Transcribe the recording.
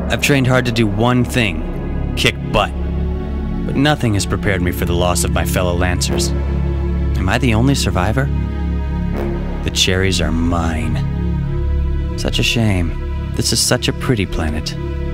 I've trained hard to do one thing: kick butt. But nothing has prepared me for the loss of my fellow Lancers. Am I the only survivor? The cherries are mine. Such a shame. This is such a pretty planet.